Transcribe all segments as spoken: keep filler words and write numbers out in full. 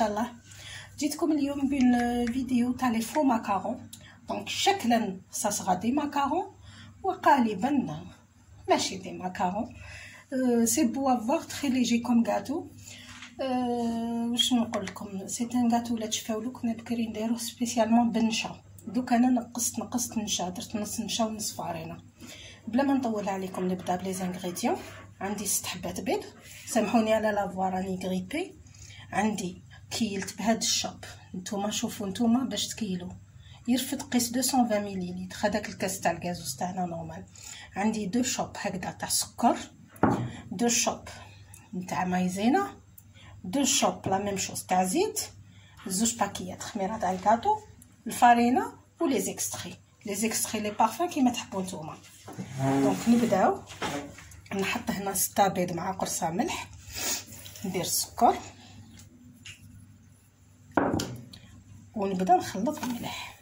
شاء الله. جيتكم اليوم بين فيديو تاع لي فو ماكارون. دونك شكلا سا سغا دي ماكارون وقالبا ماشي دي ماكارون. سي بو افوار تري ليجي كوم غاتو. واش نقول لكم، سي ان غاتو لا تشفاولو كنا بكري نديروه سبيسيالمون بالنشا. دوك انا نقصت نقصت نشا، درت نص نشا ونص فارينه. بلا ما نطول عليكم نبدا بلي زانغريديون. عندي ست حبات بيض، سامحوني على لافوا راني غريبي. عندي كيلت بهاد الشوب، نتوما شوفوا نتوما باش تكيلو يرفد قيس مئتين وعشرين مليلتر، هذاك الكاس تاع الكازوز تاعنا نورمال. عندي دو شوب هكذا تاع سكر، دو شوب نتاع مايزينا، دو شوب لا ميم شوز تاع زيت، زوج باكيات خميره تاع الكاطو، الفارينه و لي زيكستري لي زيكستري لي بارفان كيما تحبوا نتوما. دونك نبداو. نحط هنا ستة بيض مع قرصه ملح، ندير السكر ونبدا نخلط الملح.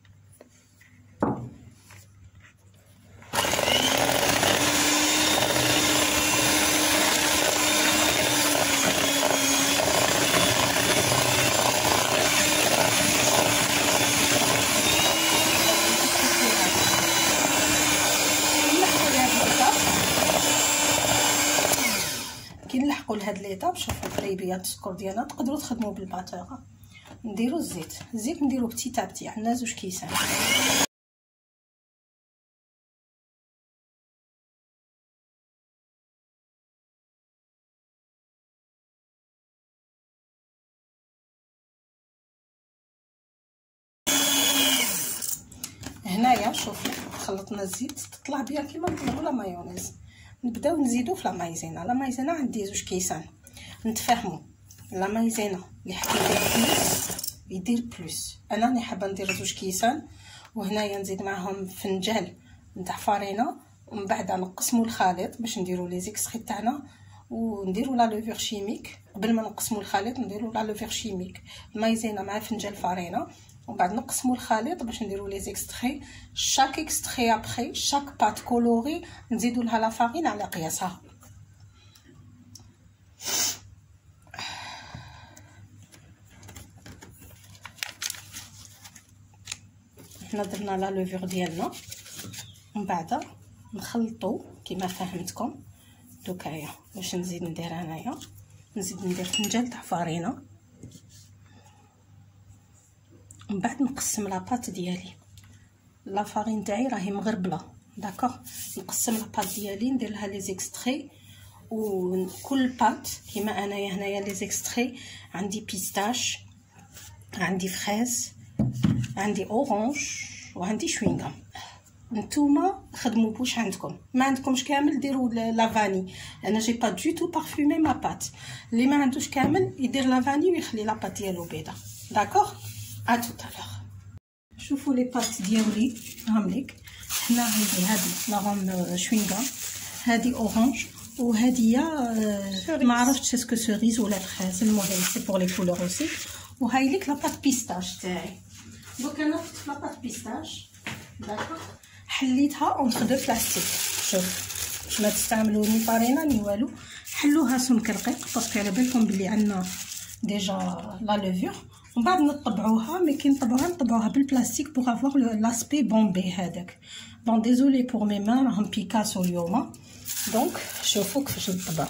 كي نلحقوا لهاد ليطاب، شوفوا القريبيات السكر ديالنا تقدروا تخدموا بالباتوره. نديرو الزيت، الزيت نديرو بتي تابتي، عندنا زوج كيسان. هنايا شوفوا خلطنا الزيت، تطلع بيان كيما نطلعوا لا مايونيز. نبداو نزيدو في لا مايزينا. لا مايزينا عندي زوج كيسان. نتفاهموا، لا مايزينا اللي حكيت بلوس يدير بلوس، انا راني حابه ندير زوج كيسان. وهنايا نزيد معاهم فنجال نتاع فارينه، ومن بعد نقسموا الخليط باش نديروا لي زيكستري تاعنا، ونديروا لا لوفير شيميك. قبل ما نقسموا الخليط نديروا لا لوفير شيميك، المايزينا مع فنجال فارينه، ومن بعد نقسموا الخليط باش نديروا لي زيكستري. شاك اكستري ابري شاك بات كولوري نزيدوا لها لا فارين على قياسها. حنا درنا لا لوفير ديالنا، ومن بعد نخلطوا كما فهمتكم. دوكايا باش نزيد ندير انايا، نزيد ندير فنجان تاع فارينه، ومن بعد نقسم لاباط ديالي. لا فارين تاعي راهي مغربله، داكوغ. نقسم لاباط ديالي ندير لها لي زيكستري، وكل بات كيما انايا هنايا لي زيكستري عندي بيستاش، عندي فريز، عندي اورانج، وعندي شوينغام. نتوما خدموا بوش عندكم، ما عندكمش كامل ديروا لافاني. انا جي با دو تو بارفومي ما بات. اللي ما عندوش كامل يدير لافاني ويخلي لاباط ديالو بيضه، داكوغ. ا تو تالور. شوفوا لي بات ديالي راهم ليك. حنا عندي هادي راهم شوينغام، هادي اورانج، وهادي ما عرفتش اسكو سوريز ولا فريز، المهم سي بور لي كولور اوسي. وهاي ليك لاباط بيستاش تاعي. دوك انا درت لاباط بيستاش، داكوغ. حليتها اونتر دو بلاستيك. شوف باش ما تستعملوا ني فارينه ني والو، حلوها سمك رقيق باسكو على بالكم بلي عندنا ديجا لا لوفير. ومن بعد نطبعوها، مي كي نطبعوها نطبعوها بالبلاستيك بوغ افوار لاسبي بومبي هذاك. بون ديزولي بور مي مان راهم بيكاسو اليوم. دونك شوفوا كيفاش نطبع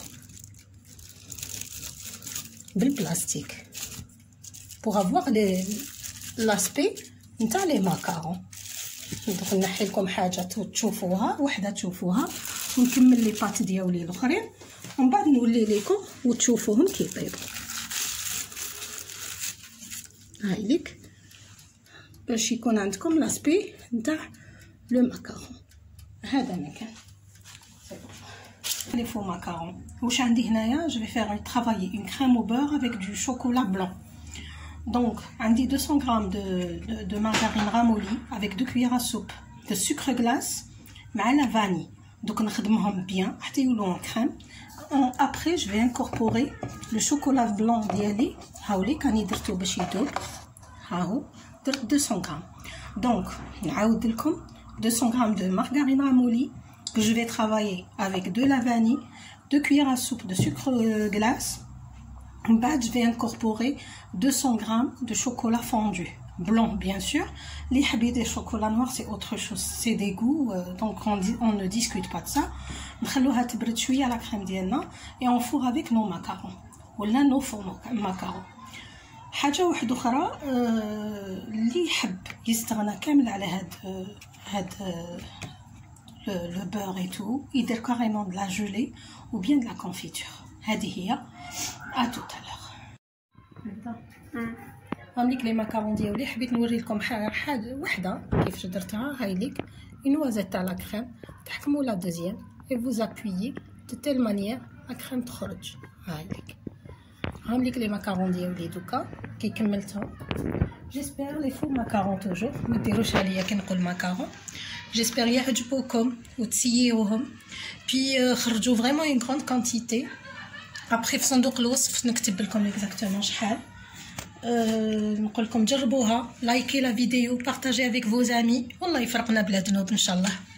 بالبلاستيك بوغ افوار لي لاسبي نتاع لي ماكارون. ندخل نحي لكم حاجه تشوفوها، وحده تشوفوها، ونكمل لي بات ديالي الاخرين، ومن بعد نولي لكم وتشوفوهم كيطيبوا. هاي ليك باش يكون عندكم لاسبي نتاع لو ماكارون. هذا مكان لي فو ماكارون. واش عندي هنايا؟ جو في فير ترافايي اون كريم او بور افيك دو شوكولا بلون. Donc, عندي deux cents grammes de, de, de margarine ramollie avec deux cuillères à soupe de sucre glace مع la vanille. Donc نخدمهم bien حتى يولوا كريم. Après, je vais incorporer le chocolat blanc ديالي. هاوليك راني درتو باش يذوب. هاهو درت deux cents grammes. Donc نعاود لكم deux cents grammes de margarine ramollie que je vais travailler avec de la vanille, deux cuillères à soupe de sucre glace, je vais incorporer deux cents grammes de chocolat fondu blanc, bien sûr. Les habits de chocolat noir, c'est autre chose, c'est des goûts, euh, donc on, dit, on ne discute pas de ça. نخلوها تبرد شويه la crème ديالنا et on fourre avec nos macarons ولا nos faux macarons. حاجه واحده اخرى اللي يحب يستغنى كامل على هاد هاد le beurre et tout, يدير carrément de la gelée ou bien de la confiture. هذه هي. à tout à l'heure. هامليك لي ماكارون ديالي، حبيت نوري لكم حاجه وحده كيفاش درتها. هاي ليك une noisette تاع لا كريم، تحكموا لا دوزيام et vous appuyez de telle manière la crème تخرج. هاي ليك هامليك لي ماكارون ديالي دوكا كي كملتهم. جيسبر لي فو ماكارون توجور، ما ديروش عليا كي نقول ماكارون. جيسبر يعجبوكم وتسييوهم، بي خرجوا فريمون اون غروند كونتيتي. ابخي في صندوق الوصف نكتب لكم اكزاكتومون شحال. أه نقول لكم جربوها، لايكي لا فيديو، بارطاجي افيك فوز امي، والله يفرقنا بلا ذنوب ان شاء الله.